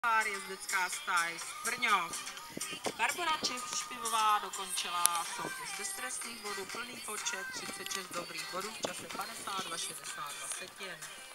Jezdecká stáj Brňov. Barbora Špivová dokončila soutěž bez trestných bodů, plný počet 36 dobrých bodů v čase 52,62 setin.